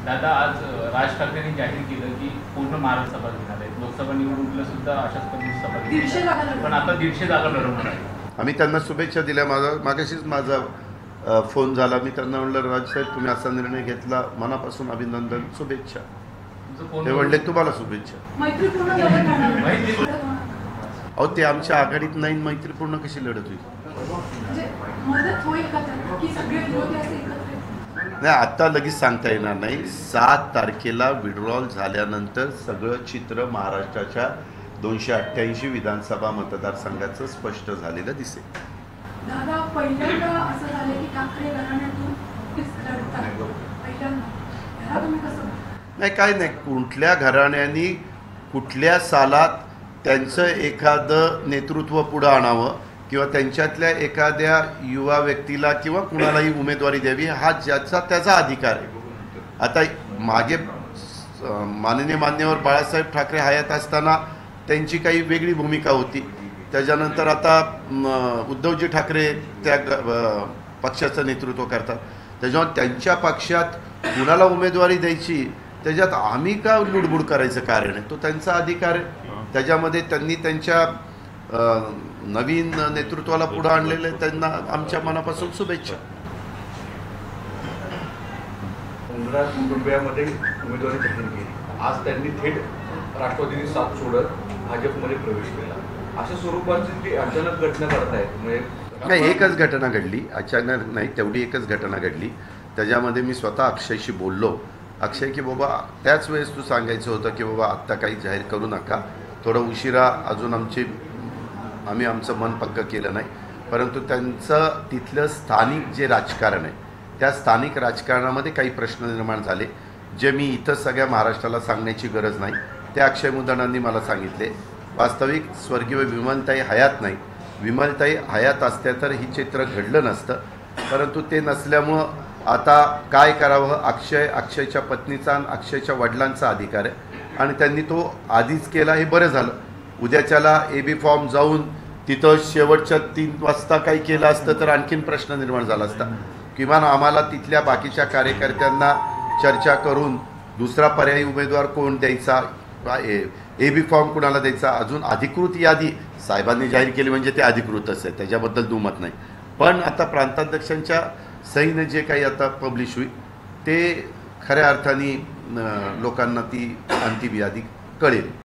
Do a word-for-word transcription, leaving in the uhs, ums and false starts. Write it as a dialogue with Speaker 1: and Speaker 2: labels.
Speaker 1: दादा, आज राज ठाकरेंनी जाहीर केलं की पूर्ण महाराष्ट्र सभा घेणार आहेत. लोकसभा निवडणुकीला सुद्धा अशाच पद्धतीची सभा घेणार, पण आता दीडशे जागा लढवणार आहे.
Speaker 2: आम्ही त्यांना शुभेच्छा दिल्या. माझा मागाशीच माझा फोन झाला. मी त्यांना म्हणलं, राजसाहेब तुम्ही असा निर्णय घेतला, मनापासून अभिनंदन, शुभेच्छा. ते म्हणले तुम्हाला शुभेच्छा. अहो, ते आमच्या आघाडीत नाही, मैत्रीपूर्ण कशी लढत होईल? नाही, आता लगेच सांगता येणार नाही. सात तारखेला विड्रॉल झाल्यानंतर सगळं चित्र महाराष्ट्राच्या दोनशे अठ्ठ्याऐंशी विधानसभा मतदारसंघाचं स्पष्ट झालेलं दिसेल.
Speaker 3: दादा, पहिल्यांदा असं झालं की ठाकरे घराण्यातून
Speaker 2: नाही, काय नाही. कुठल्या घराण्यानी कुठल्या सालात त्यांचं एखादं नेतृत्व पुढं आणावं किंवा त्यांच्यातल्या एखाद्या युवा व्यक्तीला किंवा कुणालाही उमेदवारी द्यावी, हा ज्याचा त्याचा अधिकार आहे. आता मागे माननीय मान्यवर बाळासाहेब ठाकरे हयात असताना त्यांची काही वेगळी भूमिका होती. त्याच्यानंतर आता उद्धवजी ठाकरे त्या पक्षाचं नेतृत्व करतात. त्याच्यामुळे त्यांच्या पक्षात कुणाला उमेदवारी द्यायची त्याच्यात आम्ही का लुडबुड करायचं कारण आहे? तो त्यांचा अधिकार आहे. त्याच्यामध्ये त्यांनी त्यांच्या नवीन नेतृत्वाला पुढे आणलेले, त्यांना आमच्या मनापासून शुभेच्छा.
Speaker 4: उमराज कुटुंबियामध्ये उमेदवारी जाहीर केली. आज त्यांनी थेट राष्ट्रवादीची साथ सोडत भाजपमध्ये प्रवेश केला. अशा स्वरूपाची ती अचानक घटना करतायत. म्हणजे
Speaker 2: नाही, एकच घटना घडली, अचानक नाही, तेवढी एकच घटना घडली. त्याच्यामध्ये मी स्वतः अक्षयशी बोललो. अक्षय की बाबा, त्याच वेळेस तू सांगायचं होतं की बाबा आत्ता काही जाहीर करू नका, थोडं उशिरा, अजून आमची आम्ही आमचं मन पक्क केलं नाही. परंतु त्यांचं तिथलं स्थानिक जे राजकारण आहे त्या स्थानिक राजकारणामध्ये काही प्रश्न निर्माण झाले, जे मी इथं सगळ्या महाराष्ट्राला सांगण्याची गरज नाही. ते अक्षय मुदडांनी मला सांगितले. वास्तविक स्वर्गीय विमलताई हयात नाही. विमलताई हयात असत्या तर ही चित्र घडलं नसतं. परंतु ते नसल्यामुळं आता काय करावं, अक्षय अक्षयच्या पत्नीचा आणि अक्षयच्या वडिलांचा अधिकार आहे आणि त्यांनी तो आधीच केला, हे बरं झालं. उद्याच्याला ए बी फॉर्म जाऊन तिथं शेवटच्या तीन वाजता काही केलं असतं तर आणखीन प्रश्न निर्माण झाला असता. किमान आम्हाला तिथल्या बाकीच्या कार्यकर्त्यांना चर्चा करून दुसरा पर्यायी उमेदवार कोण द्यायचा, ए बी फॉर्म कुणाला द्यायचा, अजून अधिकृत यादी साहेबांनी जाहीर केली म्हणजे ते अधिकृतच आहे, त्याच्याबद्दल दुमत नाही. पण आता प्रांताध्यक्षांच्या सहीने जे काही आता पब्लिश होईल ते खऱ्या अर्थाने लोकांना ती अंतिम यादी कळेल.